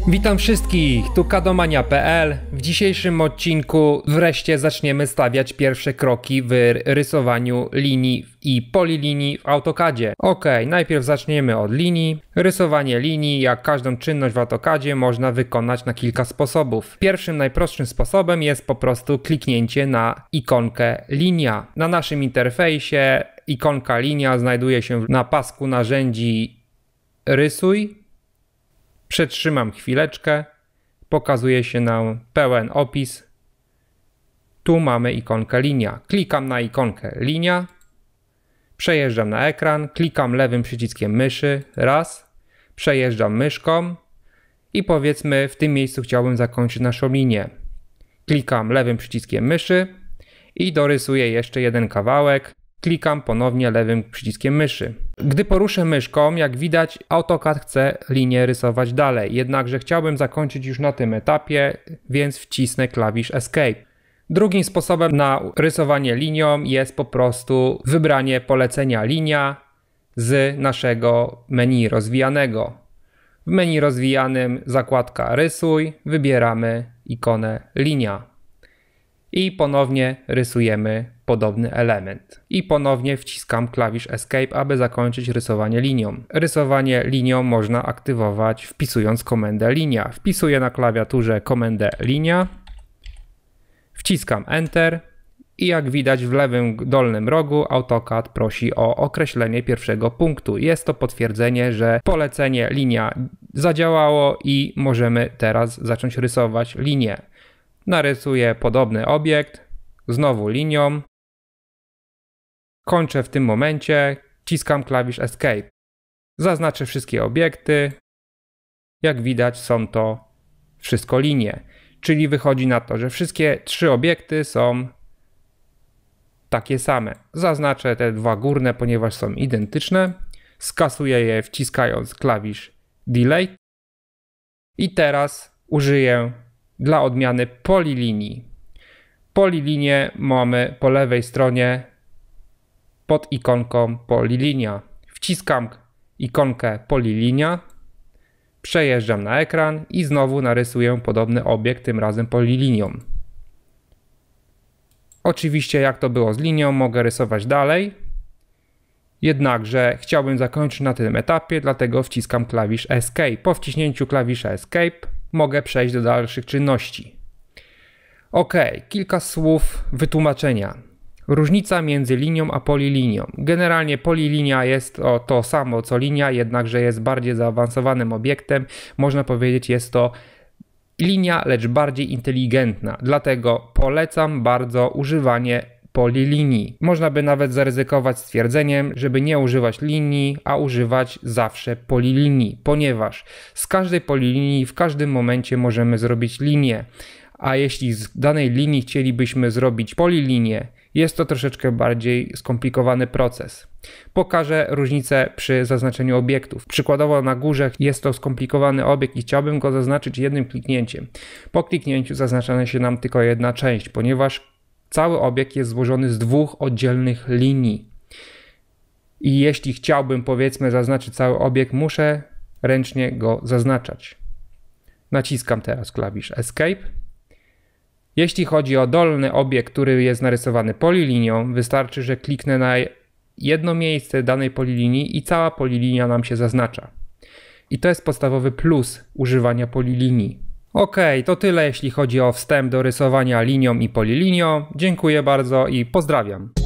Witam wszystkich, tu kadomania.pl. W dzisiejszym odcinku wreszcie zaczniemy stawiać pierwsze kroki w rysowaniu linii i polilinii w AutoCadzie. Najpierw zaczniemy od linii. Rysowanie linii, jak każdą czynność w AutoCadzie, można wykonać na kilka sposobów. Pierwszym, najprostszym sposobem jest po prostu kliknięcie na ikonkę linia. Na naszym interfejsie ikonka linia znajduje się na pasku narzędzi rysuj. Przetrzymam chwileczkę, pokazuje się nam pełen opis. Tu mamy ikonkę linia. Klikam na ikonkę linia, przejeżdżam na ekran, klikam lewym przyciskiem myszy raz, przejeżdżam myszką i powiedzmy w tym miejscu chciałbym zakończyć naszą linię. Klikam lewym przyciskiem myszy i dorysuję jeszcze jeden kawałek. Klikam ponownie lewym przyciskiem myszy. Gdy poruszę myszką, jak widać, AutoCAD chce linię rysować dalej. Jednakże chciałbym zakończyć już na tym etapie, więc wcisnę klawisz Escape. Drugim sposobem na rysowanie linią jest po prostu wybranie polecenia linia z naszego menu rozwijanego. W menu rozwijanym zakładka rysuj, wybieramy ikonę linia. I ponownie rysujemy podobny element. I ponownie wciskam klawisz Escape, aby zakończyć rysowanie linią. Rysowanie linią można aktywować wpisując komendę linia. Wpisuję na klawiaturze komendę linia, wciskam Enter i jak widać w lewym dolnym rogu AutoCAD prosi o określenie pierwszego punktu. Jest to potwierdzenie, że polecenie linia zadziałało i możemy teraz zacząć rysować linię. Narysuję podobny obiekt, znowu linią. Kończę w tym momencie, wciskam klawisz Escape. Zaznaczę wszystkie obiekty. Jak widać, są to wszystko linie. Czyli wychodzi na to, że wszystkie trzy obiekty są takie same. Zaznaczę te dwa górne, ponieważ są identyczne. Skasuję je wciskając klawisz Delete. I teraz użyję dla odmiany polilinii. Polilinię mamy po lewej stronie pod ikonką polilinia. Wciskam ikonkę polilinia, przejeżdżam na ekran i znowu narysuję podobny obiekt, tym razem polilinią. Oczywiście jak to było z linią, mogę rysować dalej. Jednakże chciałbym zakończyć na tym etapie, dlatego wciskam klawisz Escape. Po wciśnięciu klawisza Escape mogę przejść do dalszych czynności. Kilka słów wytłumaczenia. Różnica między linią a polilinią. Generalnie polilinia jest to samo co linia, jednakże jest bardziej zaawansowanym obiektem. Można powiedzieć, jest to linia, lecz bardziej inteligentna. Dlatego polecam bardzo używanie polilinii. Można by nawet zaryzykować stwierdzeniem, żeby nie używać linii, a używać zawsze polilinii, ponieważ z każdej polilinii w każdym momencie możemy zrobić linię. A jeśli z danej linii chcielibyśmy zrobić polilinię, jest to troszeczkę bardziej skomplikowany proces. Pokażę różnicę przy zaznaczeniu obiektów. Przykładowo na górze jest to skomplikowany obiekt i chciałbym go zaznaczyć jednym kliknięciem. Po kliknięciu zaznacza się nam tylko jedna część, ponieważ cały obiekt jest złożony z dwóch oddzielnych linii. I jeśli chciałbym, powiedzmy, zaznaczyć cały obiekt, muszę ręcznie go zaznaczać. Naciskam teraz klawisz Escape. Jeśli chodzi o dolny obiekt, który jest narysowany polilinią, wystarczy, że kliknę na jedno miejsce danej polilinii i cała polilinia nam się zaznacza. I to jest podstawowy plus używania polilinii. To tyle jeśli chodzi o wstęp do rysowania linią i polilinią. Dziękuję bardzo i pozdrawiam.